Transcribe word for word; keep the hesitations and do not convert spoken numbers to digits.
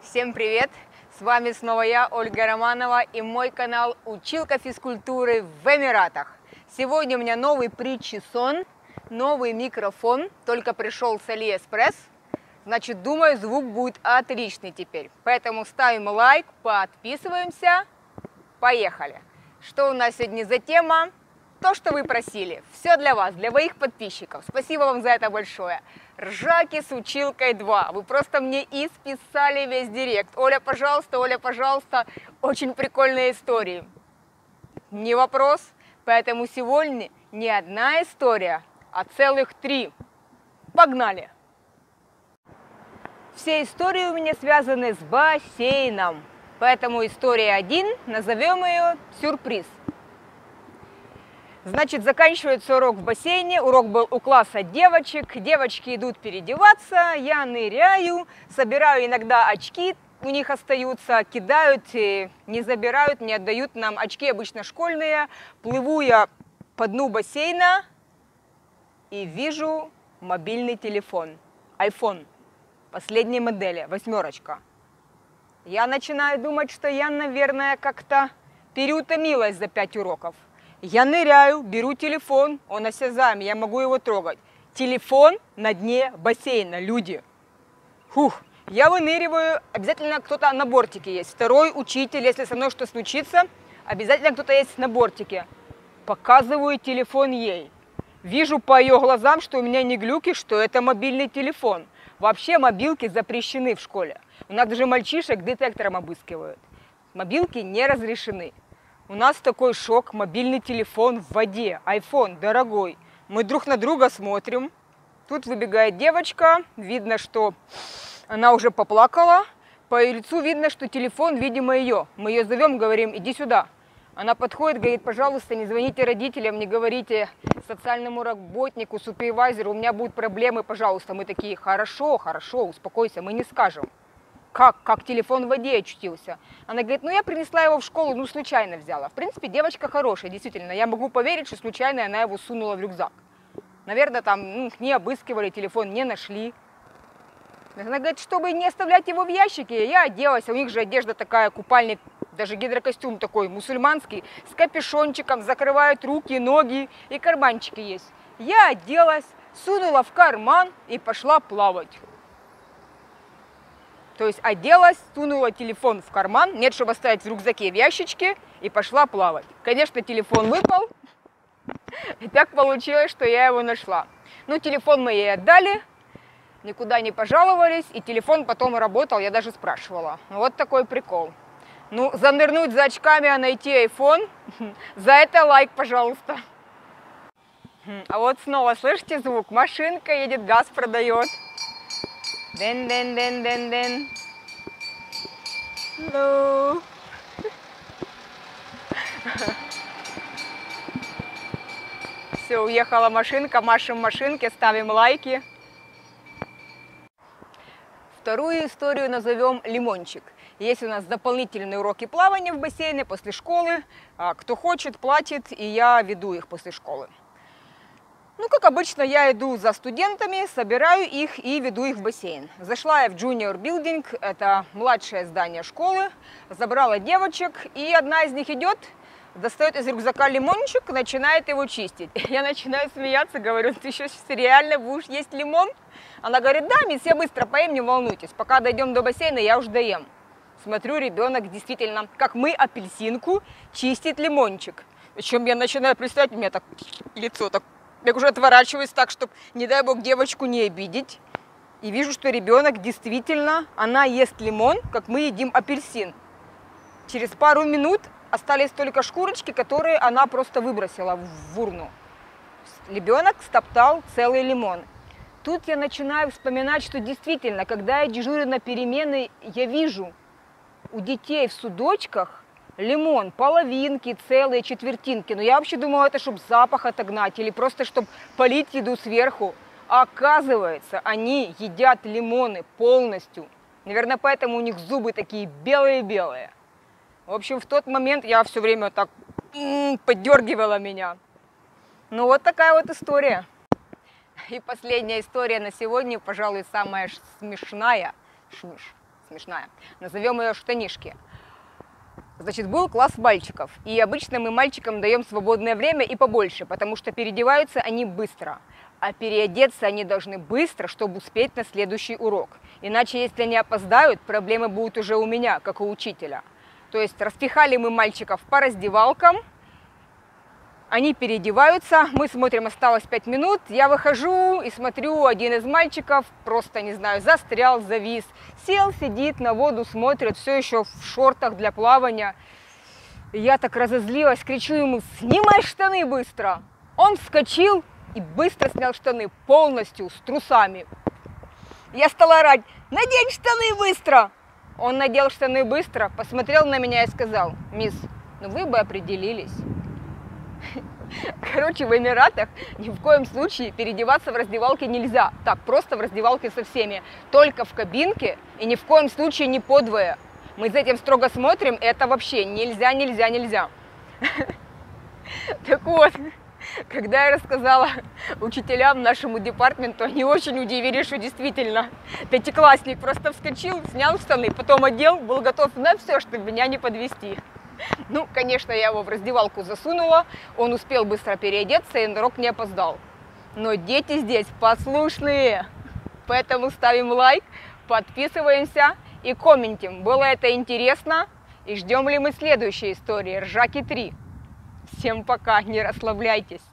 Всем привет! С вами снова я, Ольга Романова, и мой канал Училка физкультуры в Эмиратах. Сегодня у меня новый причесон, новый микрофон, только пришел с Алиэкспресс. Значит, думаю, звук будет отличный теперь. Поэтому ставим лайк, подписываемся. Поехали! Что у нас сегодня за тема? То, что вы просили. Все для вас, для моих подписчиков. Спасибо вам за это большое. Ржаки с училкой два. Вы просто мне исписали весь директ. Оля, пожалуйста, Оля, пожалуйста. Очень прикольные истории. Не вопрос. Поэтому сегодня не одна история, а целых три. Погнали! Все истории у меня связаны с бассейном. Поэтому история один, назовем ее «Сюрприз». Значит, заканчивается урок в бассейне, урок был у класса девочек, девочки идут переодеваться, я ныряю, собираю иногда очки, у них остаются, кидают, не забирают, не отдают нам, очки обычно школьные, плыву я по дну бассейна и вижу мобильный телефон, iPhone, последней модели, восьмерочка. Я начинаю думать, что я, наверное, как-то переутомилась за пять уроков. Я ныряю, беру телефон, он осязаем, я могу его трогать. Телефон на дне бассейна, люди. Фух, я выныриваю, обязательно кто-то на бортике есть. Второй учитель, если со мной что случится, обязательно кто-то есть на бортике. Показываю телефон ей. Вижу по ее глазам, что у меня не глюки, что это мобильный телефон. Вообще мобилки запрещены в школе. У нас даже мальчишек детектором обыскивают. Мобилки не разрешены. У нас такой шок, мобильный телефон в воде, iPhone дорогой. Мы друг на друга смотрим. Тут выбегает девочка, видно, что она уже поплакала. По ее лицу видно, что телефон, видимо, ее. Мы ее зовем, говорим, иди сюда. Она подходит, говорит, пожалуйста, не звоните родителям, не говорите социальному работнику, супервайзеру, у меня будут проблемы, пожалуйста. Мы такие, хорошо, хорошо, успокойся, мы не скажем. Как? Как телефон в воде очутился? Она говорит, ну я принесла его в школу, ну случайно взяла. В принципе, девочка хорошая, действительно. Я могу поверить, что случайно она его сунула в рюкзак. Наверное, там ну, не обыскивали, телефон не нашли. Она говорит, чтобы не оставлять его в ящике, я оделась. А у них же одежда такая, купальный, даже гидрокостюм такой мусульманский, с капюшончиком, закрывают руки, ноги и карманчики есть. Я оделась, сунула в карман и пошла плавать. То есть оделась, сунула телефон в карман, нет, чтобы оставить в рюкзаке, в ящичке, и пошла плавать. Конечно, телефон выпал, и так получилось, что я его нашла. Ну, телефон мы ей отдали, никуда не пожаловались, и телефон потом работал, я даже спрашивала. Вот такой прикол. Ну, занырнуть за очками, а найти iPhone, за это лайк, пожалуйста. А вот снова, слышите звук? Машинка едет, газ продает. Ден-ден-ден-ден-ден. Hello. Все, уехала машинка, машем машинке, ставим лайки. Вторую историю назовем «Лимончик». Есть у нас дополнительные уроки плавания в бассейне после школы. Кто хочет, платит, и я веду их после школы. Ну, как обычно, я иду за студентами, собираю их и веду их в бассейн. Зашла я в Junior Building, это младшее здание школы, забрала девочек, и одна из них идет, достает из рюкзака лимончик, начинает его чистить. Я начинаю смеяться, говорю, ты еще реально будешь есть лимон? Она говорит, да, мисс, я быстро поем, не волнуйтесь, пока дойдем до бассейна, я уже доем. Смотрю, ребенок действительно, как мы, апельсинку, чистит лимончик. Причем я начинаю представить, у меня так лицо так. Я уже отворачиваюсь так, чтобы, не дай бог, девочку не обидеть. И вижу, что ребенок действительно, она ест лимон, как мы едим апельсин. Через пару минут остались только шкурочки, которые она просто выбросила в урну. Ребенок стоптал целый лимон. Тут я начинаю вспоминать, что действительно, когда я дежурю на перемены, я вижу у детей в судочках лимон, половинки, целые четвертинки. Но я вообще думала, это чтобы запах отогнать или просто чтобы полить еду сверху. А оказывается, они едят лимоны полностью. Наверное, поэтому у них зубы такие белые-белые. В общем, в тот момент я все время так м-м, поддергивала меня. Ну, вот такая вот история. И последняя история на сегодня, пожалуй, самая смешная. Шмыш. смешная. Назовем ее штанишки. Значит, был класс мальчиков, и обычно мы мальчикам даем свободное время и побольше, потому что переодеваются они быстро. А переодеться они должны быстро, чтобы успеть на следующий урок. Иначе, если они опоздают, проблемы будут уже у меня, как у учителя. То есть распихали мы мальчиков по раздевалкам, они переодеваются, мы смотрим, осталось пять минут, я выхожу и смотрю, один из мальчиков просто, не знаю, застрял, завис, сел, сидит, на воду смотрит, все еще в шортах для плавания. И я так разозлилась, кричу ему: снимай штаны быстро! Он вскочил и быстро снял штаны полностью, с трусами. Я стала орать: надень штаны быстро! Он надел штаны быстро, посмотрел на меня и сказал: мисс, ну вы бы определились. Короче, в Эмиратах ни в коем случае переодеваться в раздевалке нельзя. Так, просто в раздевалке со всеми. Только в кабинке и ни в коем случае не подвое. Мы за этим строго смотрим, это вообще нельзя, нельзя, нельзя. Так вот, когда я рассказала учителям нашему департаменту, они очень удивились, что действительно пятиклассник просто вскочил, снял штаны, потом одел, был готов на все, чтобы меня не подвести. Ну, конечно, я его в раздевалку засунула, он успел быстро переодеться и на урок не опоздал. Но дети здесь послушные, поэтому ставим лайк, подписываемся и комментим, было это интересно и ждем ли мы следующей истории Ржаки три. Всем пока, не расслабляйтесь.